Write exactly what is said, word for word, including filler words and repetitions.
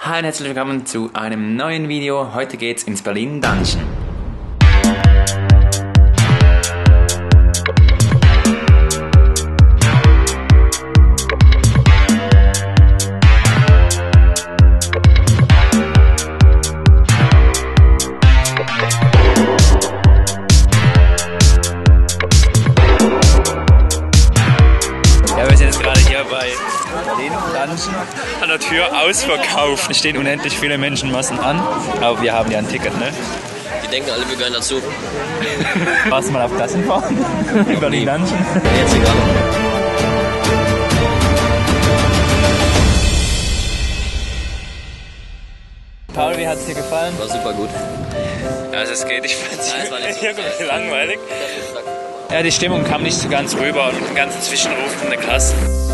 Hi und herzlich willkommen zu einem neuen Video. Heute geht's ins Berlin Dungeon. Ja, wir sind jetzt gerade hier bei Berlin Dungeon. An der Tür ausverkauft. Es stehen unendlich viele Menschenmassen an. Aber wir haben ja ein Ticket, ne? Die denken alle, wir gehören dazu. Warst du mal auf Klassenfahren? In Berlin Dungeon? Jetzt egal. Paul, wie hat es dir gefallen? War super gut. Also es geht, ich fand es Ja, es war nicht so irgendwie langweilig. Ja, die Stimmung kam nicht so ganz rüber und mit den ganzen Zwischenrufen in der Klasse.